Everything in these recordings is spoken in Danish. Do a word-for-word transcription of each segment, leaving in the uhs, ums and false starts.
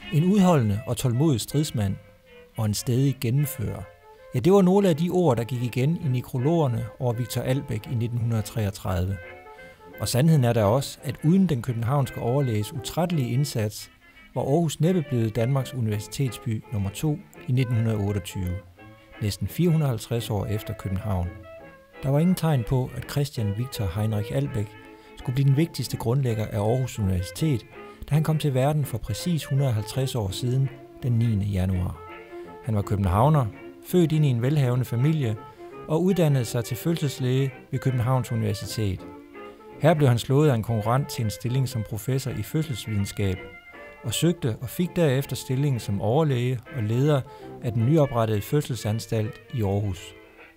En udholdende og tålmodig stridsmand og en stædig gennemfører. Ja, det var nogle af de ord, der gik igen i nekrologerne over Victor Albeck i nitten treogtredive. Og sandheden er da også, at uden den københavnske overlæges utrættelige indsats, var Aarhus næppe blevet Danmarks universitetsby nummer to i nitten otteogtyve, næsten fire hundrede og halvtreds år efter København. Der var ingen tegn på, at Christian Victor Heinrich Albeck skulle blive den vigtigste grundlægger af Aarhus Universitet, da han kom til verden for præcis et hundrede og halvtreds år siden, den niende januar. Han var københavner, født ind i en velhavende familie og uddannede sig til fødselslæge ved Københavns Universitet. Her blev han slået af en konkurrent til en stilling som professor i fødselsvidenskab, og søgte og fik derefter stillingen som overlæge og leder af den nyoprettede fødselsanstalt i Aarhus.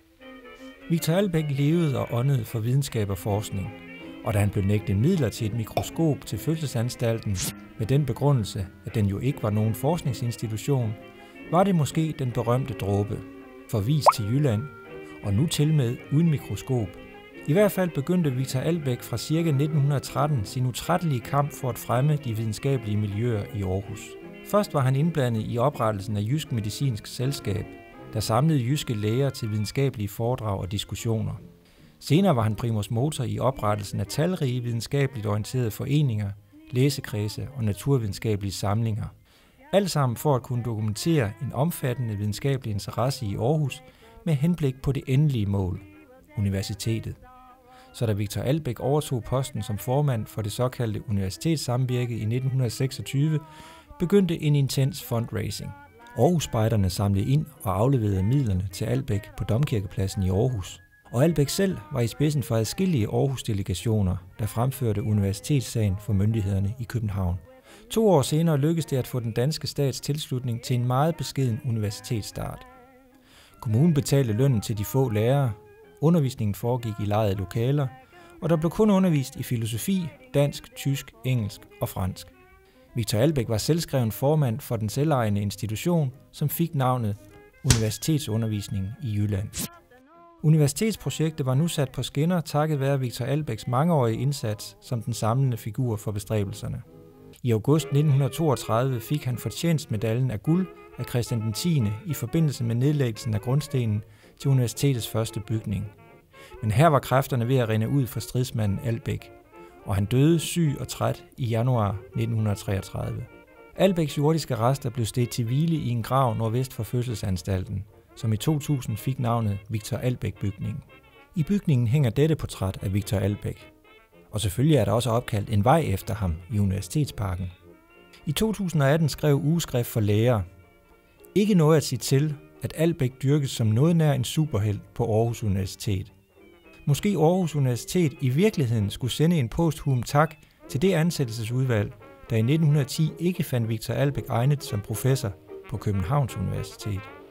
Victor Albeck levede og åndede for videnskab og forskning, og da han blev nægtet midler til et mikroskop til fødselsanstalten med den begrundelse, at den jo ikke var nogen forskningsinstitution, var det måske den berømte dråbe, forvist til Jylland, og nu tilmed uden mikroskop. I hvert fald begyndte Victor Albeck fra ca. nitten tretten sin utrættelige kamp for at fremme de videnskabelige miljøer i Aarhus. Først var han indblandet i oprettelsen af Jysk Medicinsk Selskab, der samlede jyske læger til videnskabelige foredrag og diskussioner. Senere var han primus motor i oprettelsen af talrige videnskabeligt orienterede foreninger, læsekredse og naturvidenskabelige samlinger. Alt sammen for at kunne dokumentere en omfattende videnskabelig interesse i Aarhus med henblik på det endelige mål, universitetet. Så da Victor Albeck overtog posten som formand for det såkaldte universitetssamvirke i nitten seksogtyve, begyndte en intens fundraising. Aarhus-spejderne samlede ind og afleverede midlerne til Albeck på Domkirkepladsen i Aarhus. Og Albeck selv var i spidsen for adskillige Aarhus-delegationer, der fremførte universitetssagen for myndighederne i København. To år senere lykkedes det at få den danske stats tilslutning til en meget beskeden universitetsstart. Kommunen betalte lønnen til de få lærere, undervisningen foregik i lejede lokaler, og der blev kun undervist i filosofi, dansk, tysk, engelsk og fransk. Victor Albeck var selvskreven formand for den selvejende institution, som fik navnet Universitetsundervisning i Jylland. Universitetsprojektet var nu sat på skinner takket være Victor Albecks mangeårige indsats som den samlende figur for bestræbelserne. I august nitten toogtredive fik han fortjenstmedaljen af guld af Christian den tiende i forbindelse med nedlæggelsen af grundstenen til universitetets første bygning. Men her var kræfterne ved at rinde ud for stridsmanden Albeck, og han døde syg og træt i januar nitten treogtredive. Albecks jordiske rester blev stedt til hvile i en grav nordvest for fødselsanstalten, som i to tusind fik navnet Victor Albeck-bygningen. I bygningen hænger dette portræt af Victor Albeck. Og selvfølgelig er der også opkaldt en vej efter ham i Universitetsparken. I to tusind atten skrev Ugeskrift for Læger: ikke noget at sige til, at Albeck dyrkes som noget nær en superhelt på Aarhus Universitet. Måske Aarhus Universitet i virkeligheden skulle sende en posthum tak til det ansættelsesudvalg, der i nitten ti ikke fandt Victor Albeck egnet som professor på Københavns Universitet.